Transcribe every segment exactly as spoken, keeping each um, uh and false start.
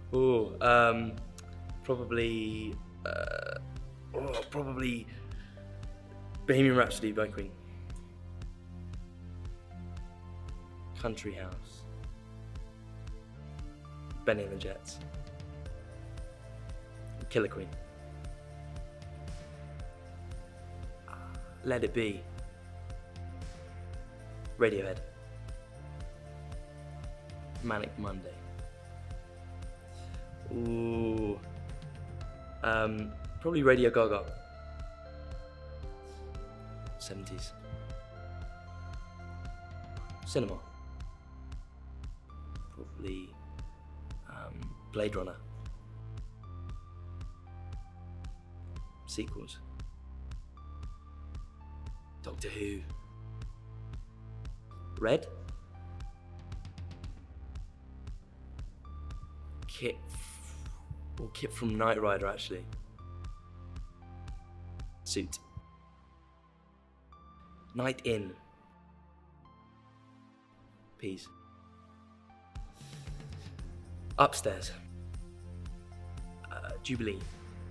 Ooh, um, probably, uh, oh, probably Bohemian Rhapsody by Queen. Country House. Benny and the Jets. Killer Queen. Let It Be. Radiohead. Manic Monday. Ooh. Um, probably Radio Gaga. seventies. Cinema. Probably um, Blade Runner. Sequels. Doctor Who. Red. Kit. Or Kit from Knight Rider, actually. Suit. Night In. Peas. Upstairs. Uh, Jubilee.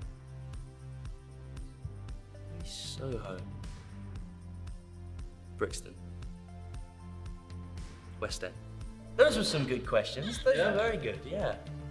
Soho. Brixton. West End. Those were some good questions. Those Yeah. were very good, yeah.